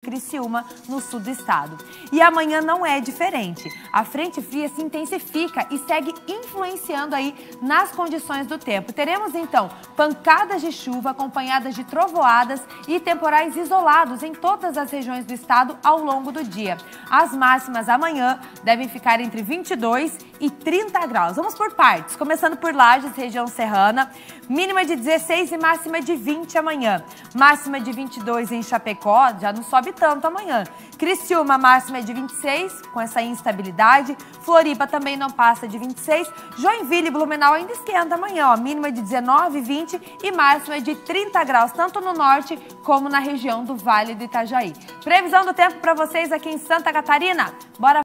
Criciúma, no sul do estado. E amanhã não é diferente. A frente fria se intensifica e segue influenciando aí nas condições do tempo. Teremos então pancadas de chuva acompanhadas de trovoadas e temporais isolados em todas as regiões do estado ao longo do dia. As máximas amanhã devem ficar entre 22 e 30 graus. Vamos por partes, começando por Lages, região serrana, mínima de 16 e máxima de 20 amanhã. Máxima de 22 em Chapecó, já não sobe tanto amanhã. Criciúma, máxima de 26, com essa instabilidade. Floripa também não passa de 26. Joinville e Blumenau ainda esquenta amanhã, ó, mínima de 19, 20 e máxima de 30 graus, tanto no norte como na região do Vale do Itajaí. Previsão do tempo para vocês aqui em Santa Catarina. Bora